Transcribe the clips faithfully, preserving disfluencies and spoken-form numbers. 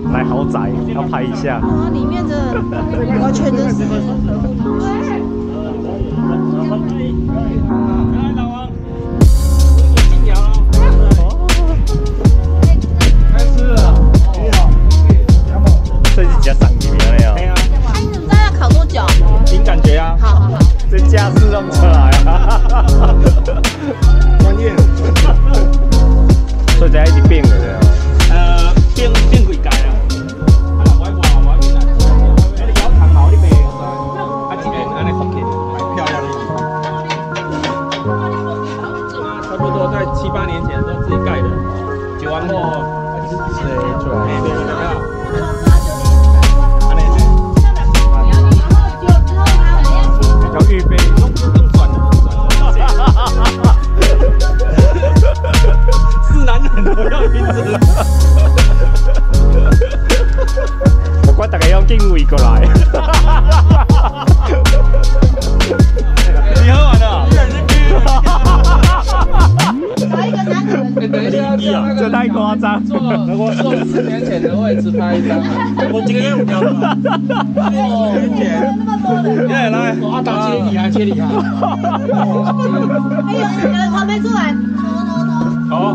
来豪宅要拍一下。 啊，里面的完全都是。 这是加上几名了呀？ 哎，你们知道要烤多久？ 凭感觉啊。 好好好。 这架势弄出来啊！专业。所以这一直变的对啊。呃，变变几届啊？啊，我我我变啦。那你摇糖毛你卖，啊，这边安尼放起，蛮漂亮的。差不多在七八年前的时候自己盖的，九完后谁出来？没没没有。 要预备，弄弄转的，弄转的。是男人都要名字。我管大家用敬畏过来。你喝完了？ 找一个男人。 等一下，这那个这太夸张。 坐坐四年前的位置拍一张。 我今天有标的吗？ 哦，那么多人。 来来， 啊，打切你还切你还。 哎呦，有人还没出来，走走走。 好。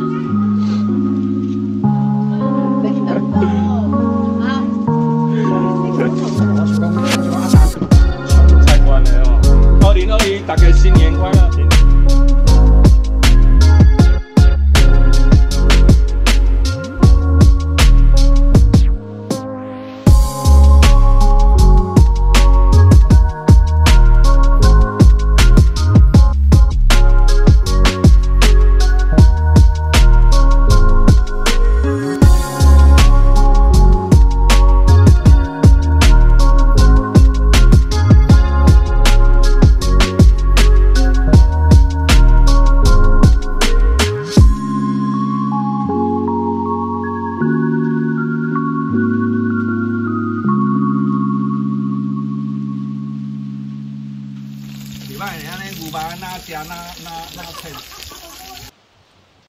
参观了哦。二零二一，大家新年快乐！礼拜你看那牛排哪家哪哪哪菜？